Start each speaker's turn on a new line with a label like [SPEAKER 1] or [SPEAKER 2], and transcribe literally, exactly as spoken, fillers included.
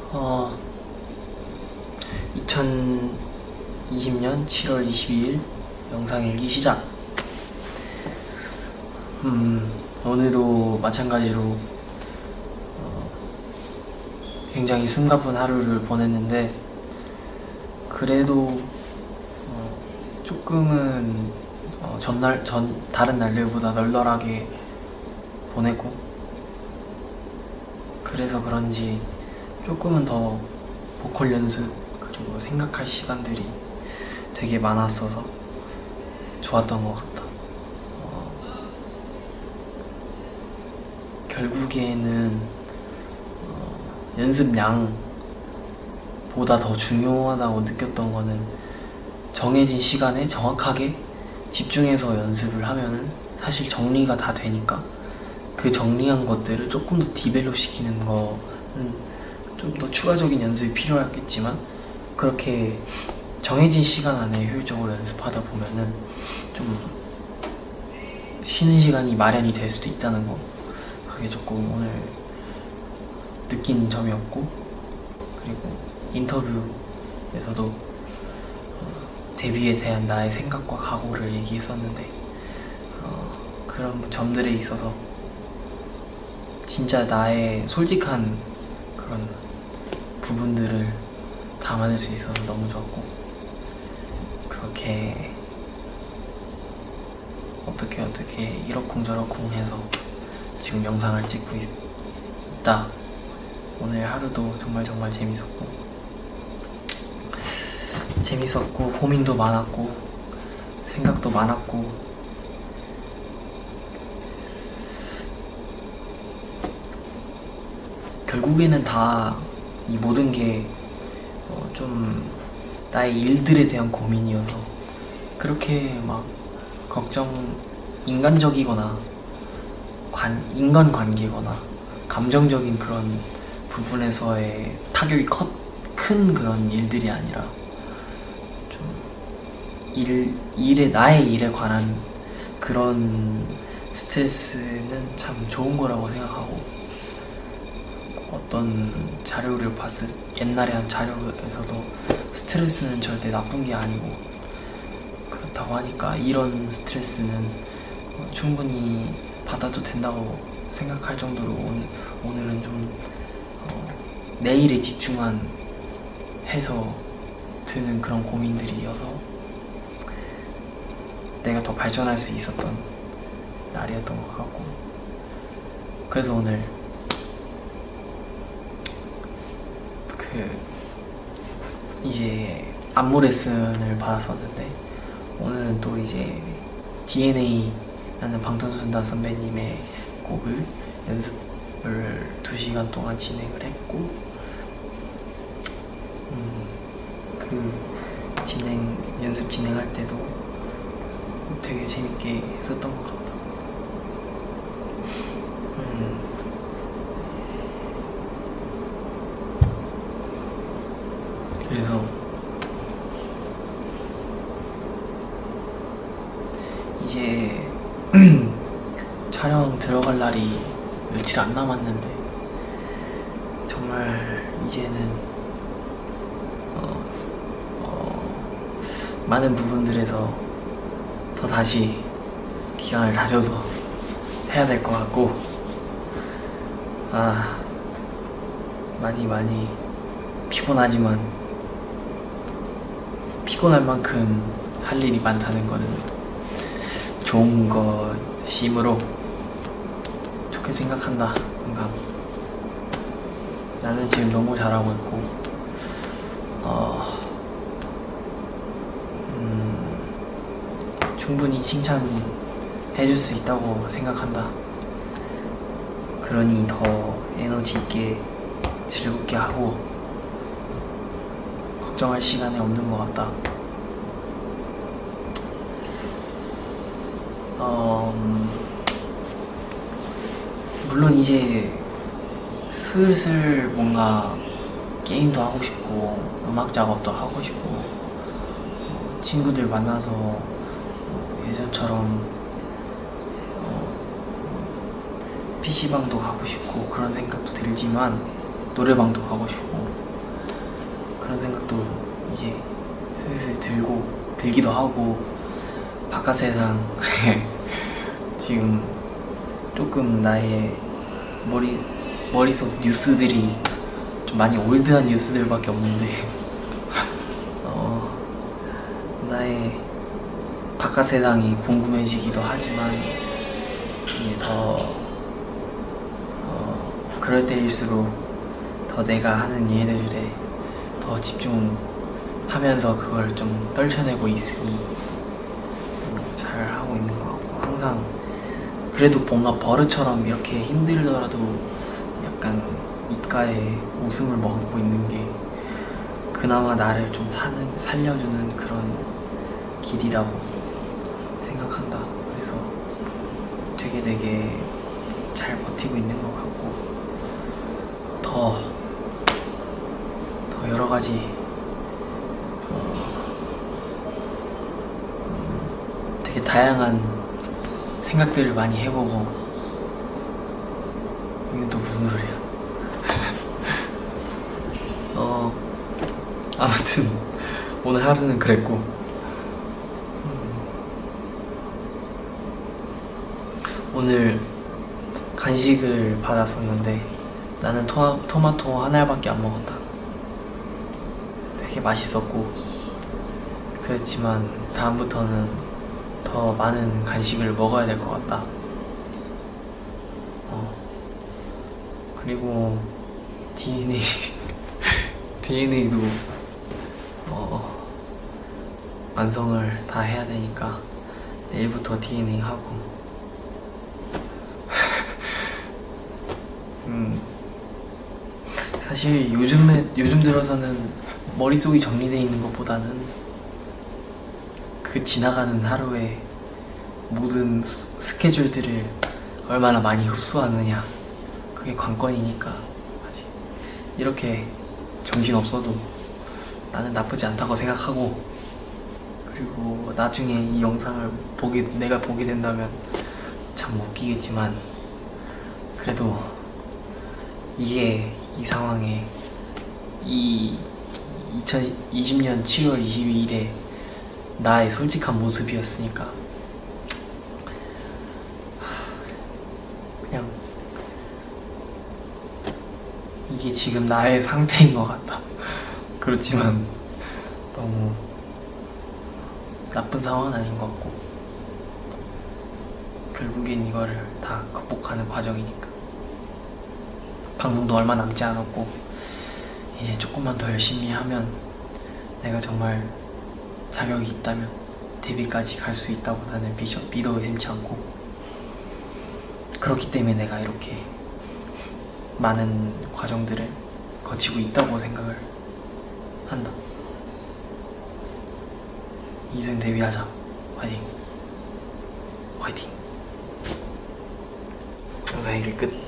[SPEAKER 1] 어, 이천이십년 칠월 이십이일 영상일기 시작. 음, 오늘도 마찬가지로 어, 굉장히 숨가쁜 하루를 보냈는데, 그래도 어, 조금은 어, 전날 전 다른 날들보다 널널하게 보내고, 그래서 그런지 조금은 더 보컬 연습 그리고 생각할 시간들이 되게 많았어서 좋았던 것 같다. 어, 결국에는 어, 연습량보다 더 중요하다고 느꼈던 거는, 정해진 시간에 정확하게 집중해서 연습을 하면은 사실 정리가 다 되니까, 그 정리한 것들을 조금 더 디벨롭 시키는 거는 좀 더 추가적인 연습이 필요하겠지만, 그렇게 정해진 시간 안에 효율적으로 연습하다 보면은 좀 쉬는 시간이 마련이 될 수도 있다는 거, 그게 조금 오늘 느낀 점이었고, 그리고 인터뷰에서도 어, 데뷔에 대한 나의 생각과 각오를 얘기했었는데, 어, 그런 점들에 있어서 진짜 나의 솔직한 그런 부분들을 담아낼 수 있어서 너무 좋았고, 그렇게 어떻게 어떻게 이러쿵저러쿵 해서 지금 영상을 찍고 있, 있다. 오늘 하루도 정말 정말 재밌었고 재밌었고 고민도 많았고 생각도 많았고, 결국에는 다 이 모든 게 좀 어 나의 일들에 대한 고민이어서, 그렇게 막 걱정, 인간적이거나 관, 인간관계거나 감정적인 그런 부분에서의 타격이 컸, 큰 그런 일들이 아니라, 좀 일, 일에, 나의 일에 관한 그런 스트레스는 참 좋은 거라고 생각하고, 어떤 자료를 봤을, 옛날에 한 자료에서도 스트레스는 절대 나쁜 게 아니고, 그렇다고 하니까 이런 스트레스는 충분히 받아도 된다고 생각할 정도로, 오늘, 오늘은 좀 어, 내일에 집중한 해서 드는 그런 고민들이어서 내가 더 발전할 수 있었던 날이었던 것 같고, 그래서 오늘 그 이제 안무 레슨을 받았었는데, 오늘은 또 이제 디엔에이라는 방탄소년단 선배님의 곡을 연습을 두 시간 동안 진행을 했고, 음, 그 진행 연습 진행할 때도 되게 재밌게 했었던 것 같다. 음. 그래서 이제 촬영 들어갈 날이 며칠 안 남았는데, 정말 이제는 어, 어, 많은 부분들에서 더 다시 기간을 다져서 해야 될 것 같고, 아, 많이 많이 피곤하지만 피곤할 만큼 할 일이 많다는 거는 좋은 것이므로 좋게 생각한다. 항상 나는 지금 너무 잘하고 있고, 어, 음, 충분히 칭찬해줄 수 있다고 생각한다. 그러니 더 에너지 있게 즐겁게 하고 걱정할 시간이 없는 것 같다. 어, 물론 이제 슬슬 뭔가 게임도 하고 싶고 음악 작업도 하고 싶고, 친구들 만나서 예전처럼 어, 피시방도 가고 싶고 그런 생각도 들지만, 노래방도 가고 싶고 그런 생각도 이제 슬슬 들고 들기도 하고 바깥 세상 지금 조금 나의 머리 머릿속 뉴스들이 좀 많이 올드한 뉴스들밖에 없는데 어, 나의 바깥 세상이 궁금해지기도 하지만 이게 더 어, 그럴 때일수록 더 내가 하는 일들에 더 집중하면서 그걸 좀 떨쳐내고 있으니 잘 하고 있는 것 같고 항상 그래도 뭔가 버릇처럼 이렇게 힘들더라도 약간 입가에 웃음을 머금고 있는 게 그나마 나를 좀 사는, 살려주는 그런 길이라고 생각한다. 그래서 되게 되게 잘 버티고 있는 것 같고 더, 더 여러 가지 어, 음, 되게 다양한 생각들을 많이 해보고 이건 또 무슨 소리야 어 아무튼 오늘 하루는 그랬고 음, 오늘 간식을 받았었는데 나는 토마, 토마토 한 알밖에 안 먹었다. 되게 맛있었고 그렇지만 다음부터는 더 많은 간식을 먹어야 될 것 같다. 어. 그리고 디엔에이 디엔에이도 어, 완성을 다 해야 되니까 내일부터 디엔에이 하고 음, 사실 요즘에 요즘 들어서는 머릿속이 정리되어 있는 것보다는 그 지나가는 하루에 모든 스, 스케줄들을 얼마나 많이 흡수하느냐 그게 관건이니까 아직 이렇게 정신없어도 나는 나쁘지 않다고 생각하고 그리고 나중에 이 영상을 보게, 내가 보게 된다면 참 웃기겠지만 그래도 이게 이 상황에 이 이천이십 년 칠월 이십이일에 나의 솔직한 모습이었으니까 그냥 이게 지금 나의 상태인 것 같다. 그렇지만 너무 나쁜 상황은 아닌 것 같고 결국엔 이거를 다 극복하는 과정이니까 방송도 얼마 남지 않았고 이제 조금만 더 열심히 하면 내가 정말 자격이 있다면 데뷔까지 갈 수 있다고 나는 믿어 의심치 않고 그렇기 때문에 내가 이렇게 많은 과정들을 거치고 있다고 생각을 한다. 이승 데뷔하자. 화이팅. 화이팅. 영상 이게 끝.